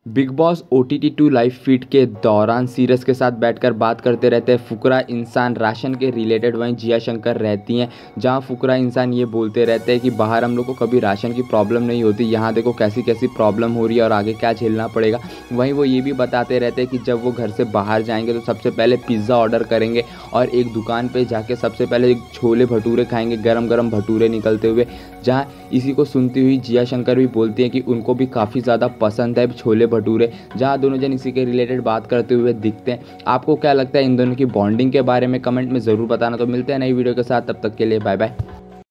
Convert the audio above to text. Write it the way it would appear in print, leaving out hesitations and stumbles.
Big boss OTT 2 live feed के दौरान serous के साथ बैठकर बात करते रहते हैं फुकरा इंसान राशन के रिलेटेड। वहीं जिया शंकर रहती हैं, जहां फुकरा इंसान ये बोलते रहते हैं कि बाहर हम लोग को कभी राशन की प्रॉब्लम नहीं होती, यहाँ देखो कैसी कैसी प्रॉब्लम हो रही है और आगे क्या झेलना पड़ेगा। वहीं वो ये भी बताते रहते हैं कि जब वो घर से बाहर जाएंगे तो सबसे पहले पिज़्ज़ा ऑर्डर करेंगे और एक दुकान पर जाके सबसे पहले छोले भटूरे खाएंगे, गरम गरम भटूरे निकलते हुए। जहाँ इसी को सुनती हुई जिया शंकर भी बोलती हैं कि उनको भी काफ़ी ज़्यादा पसंद है छोले भटूरे। जहाँ दोनों जन इसी के रिलेटेड बात करते हुए दिखते हैं। आपको क्या लगता है इन दोनों की बॉन्डिंग के बारे में? कमेंट में ज़रूर बताना। तो मिलते हैं नई वीडियो के साथ, तब तक के लिए बाय बाय।